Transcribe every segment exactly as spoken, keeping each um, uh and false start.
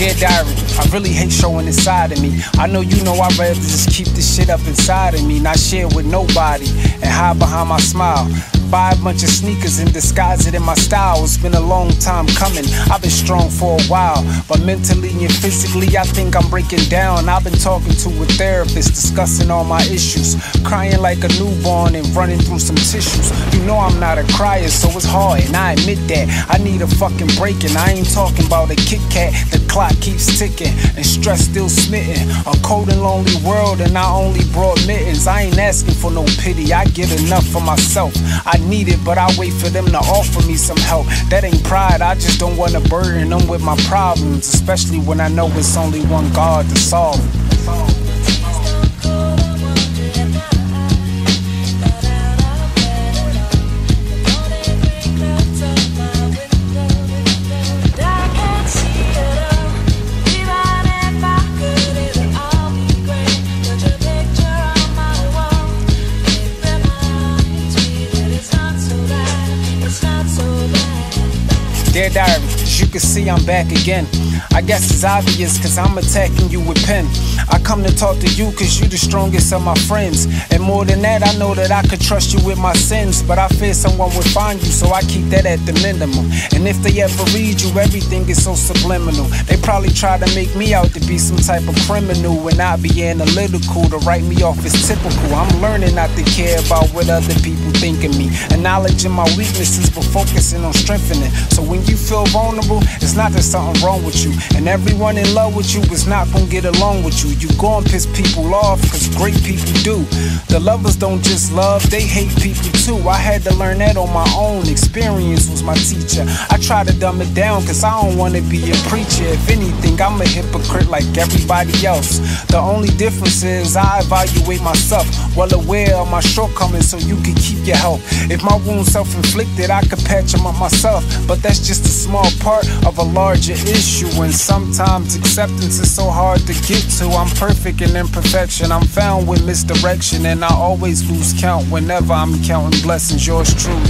Dear diary, I really hate showing this side of me. I know you know I'd rather just keep this shit up inside of me, not share with nobody, and hide behind my smile. Buy a bunch of sneakers and disguise it in my style. It's been a long time coming, I've been strong for a while, but mentally and physically I think I'm breaking down. I've been talking to a therapist, discussing all my issues, crying like a newborn and running through some tissues. You know I'm not a crier, so it's hard, and I admit that. I need a fucking break, and I ain't talking about a Kit Kat. The clock keeps ticking, and stress still smitten. A cold and lonely world, and I only brought mittens. I ain't asking for no pity, I get enough for myself. I need it, but I wait for them to offer me some help. That ain't pride, I just don't wanna burden them with my problems, especially when I know it's only one God to solve it. Dear diary, as you can see I'm back again. I guess it's obvious cause I'm attacking you with pen. I come to talk to you cause you the strongest of my friends, and more than that I know that I could trust you with my sins. But I fear someone would find you, so I keep that at the minimum. And if they ever read you, everything is so subliminal. They probably try to make me out to be some type of criminal and not be analytical, to write me off as typical. I'm learning not to care about what other people think of me, acknowledging my weaknesses but focusing on strengthening. So when you feel vulnerable, it's not that something wrong with you, and everyone in love with you is not gonna get along with you. You gon' piss people off, cause great people do. The lovers don't just love, they hate people too. I had to learn that on my own, experience was my teacher. I try to dumb it down cause I don't wanna be a preacher. If anything, I'm a hypocrite like everybody else. The only difference is I evaluate myself, well aware of my shortcomings, so you can keep your health. If my wound's self-inflicted, I could patch them up myself, but that's just a small part of a larger issue. And sometimes acceptance is so hard to get to. I'm perfect in imperfection, I'm found with misdirection, and I always lose count whenever I'm counting blessings. Yours truly.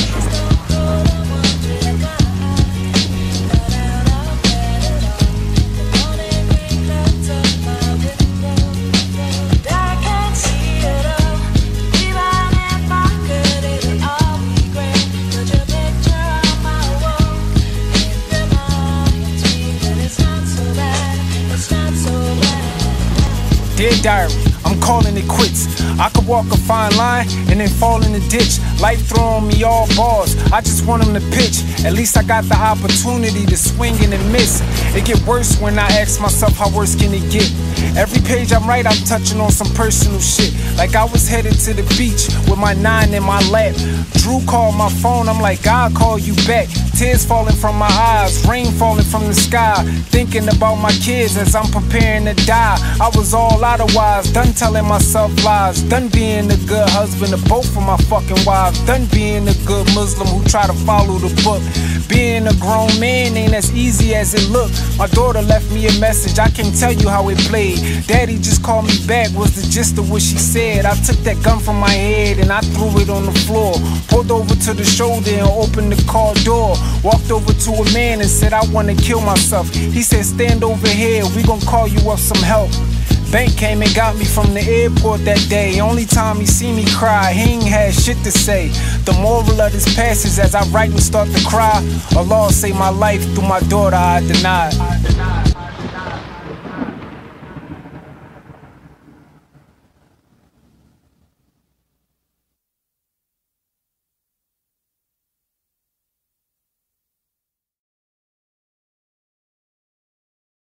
Dear diary, I'm calling it quits. I could walk a fine line and then fall in the ditch. Life throwing me all balls, I just want them to pitch. At least I got the opportunity to swing and miss. It get worse when I ask myself how worse can it get. Every page I write, I'm touching on some personal shit. Like I was headed to the beach with my nine in my lap. Drew called my phone, I'm like, I'll call you back. Tears falling from my eyes, rain falling from the sky. Thinking about my kids as I'm preparing to die. I was all out of wise, done telling myself lies. Done being a good husband to both of my fucking wives. Done being a good Muslim who try to follow the book. Being a grown man ain't as easy as it looked. My daughter left me a message, I can't tell you how it played. Daddy just called me back, was the gist of what she said. I took that gun from my head and I threw it on the floor. Pulled over to the shoulder and opened the car door. Walked over to a man and said I wanna kill myself. He said stand over here, we gon' call you up some help. Bank came and got me from the airport that day. Only time he see me cry, he ain't had shit to say. The moral of this passage as I write and start to cry, Allah save my life through my daughter I denied.